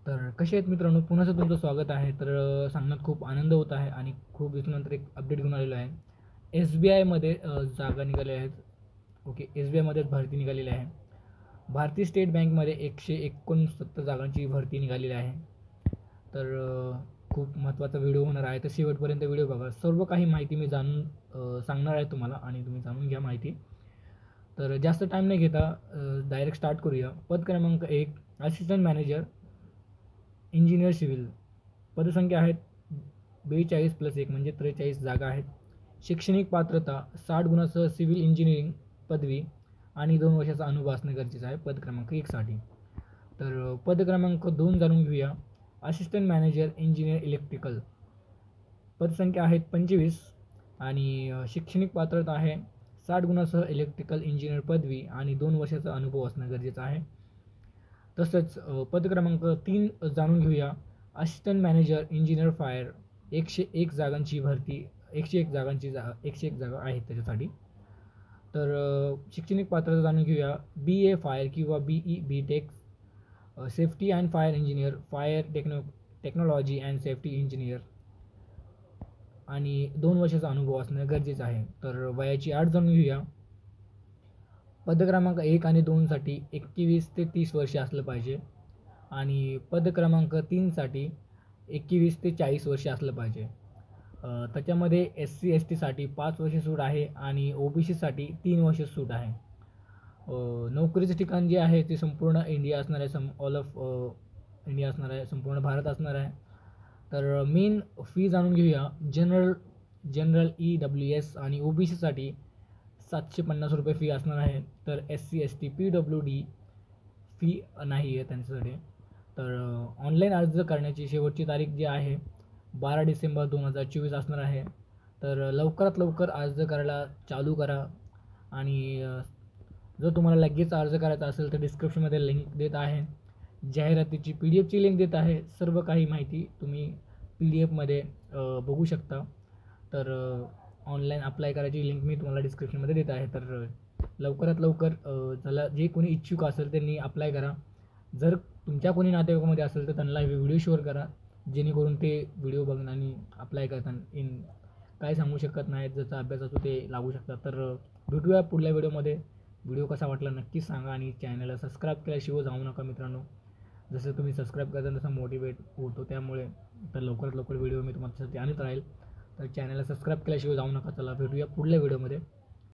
तर कसे आहेत मित्रांनो, पुन्हा तुमचं स्वागत आहे. तर सांगण्यात खूप आनंद होत आहे आणि खूप दिवसानंतर एक अपडेट घेऊन आलेलो आहे. एस बी आयमध्ये जागा निघाल्या आहेत. ओके, एस बी आयमध्ये भरती निघालेली आहे. भारतीय स्टेट बँकमध्ये 169 जागांची भरती निघालेली आहे. तर खूप महत्त्वाचा व्हिडिओ होणार आहे, तर शेवटपर्यंत व्हिडिओ बघा. सर्व काही माहिती मी जाणून सांगणार आहे तुम्हाला आणि तुम्ही जाणून घ्या माहिती. तर जास्त टाईम नाही घेता डायरेक्ट स्टार्ट करूया. पद क्रमांक 1, असिस्टंट मॅनेजर इंजिनियर सिव्हिल. पदसंख्या आहेत 42+1 म्हणजे 43 जागा आहेत. शैक्षणिक पात्रता 60 गुणांसह सिव्हिल इंजिनिअरिंग पदवी आणि 2 वर्षाचा अनुभव असणे गरजेचं आहे पद क्रमांक 1 साठी. तर पद क्रमांक 2 जाणून घेऊया. Assistant manager engineer electrical. पदसंख्या आहेत 25 आणि शैक्षणिक पात्रता आहे 60 गुणांसह इलेक्ट्रिकल इंजिनियर पदवी आणि 2 वर्षाचा अनुभव असणं गरजेचं आहे. तसंच पद क्रमांक 3 जाणून घेऊया. असिस्टंट मॅनेजर इंजिनियर फायर 101 जागांची भरती 101 जागा आहेत त्याच्यासाठी. तर शैक्षणिक पात्रता जाणून घेऊया. BA फायर किंवा BE BTech safety and fire engineer, fire technology and safety engineer आणि 2 वर्षाचा अनुभव असणं गरजेचं आहे. तर वयाची अट जाणून घेऊया. पद क्रमांक 1 आणि 2साठी 21 ते 30 वर्षे असलं पाहिजे आणि पद क्रमांक 3साठी 21 ते 40 वर्षे असलं पाहिजे. त्याच्यामध्ये SC STसाठी 5 वर्षे सूट आहे आणि OBCसाठी 3 वर्ष सूट आहे. नोकरीचं ठिकाण जे आहे ते संपूर्ण इंडिया असणार आहे, ऑल ऑफ इंडिया असणार आहे, संपूर्ण भारत असणार आहे. तर मेन फी जाणून घेऊया. जनरल EWS आणि OBCसाठी 750 रुपये फी असणार आहे. तर SC ST PWD फी नाही आहे त्यांच्यासाठी. तर ऑनलाईन अर्ज करण्याची शेवटची तारीख जी आहे 12 डिसेंबर 2024 असणार आहे. तर लवकरात लवकर अर्ज करायला चालू करा आणि जर तुम्हाला लगेच अर्ज करायचा असेल तर डिस्क्रिप्शनमध्ये लिंक देत आहे. जाहिरातीची PDF ची लिंक देत आहे. सर्व काही माहिती तुम्ही PDF मध्ये बघू शकता. तर ऑनलाईन अप्लाय करायची लिंक मी तुम्हाला डिस्क्रिप्शनमध्ये देत आहे. तर लवकरात लवकर ज्याला जे कोणी इच्छुक असेल त्यांनी अप्लाय करा. जर तुमच्या कोणी नातेवाईकामध्ये असेल तर त्यांना व्हिडिओ शेअर करा, जेणेकरून ते व्हिडिओ बघून आणि अप्लाय करताना काय सांगू शकत नाहीत, ज्याचा अभ्यास असतो ते लागू शकतात. तर भेटूया पुढल्या व्हिडिओमध्ये. व्हिडिओ कसा वाटला नक्कीच सांगा आणि चॅनलला सबस्क्राईब केल्याशिवाय जाऊ नका मित्रांनो. जसं तुम्ही सबस्क्राईब करता तसं मोटिवेट होतो, त्यामुळे तर लवकरात लवकर व्हिडिओ मी तुमच्यासाठी आणत राहील. तर चॅनलला सबस्क्राईब केल्याशिवाय जाऊ नका. चला भेटूया पुढल्या व्हिडिओमध्ये.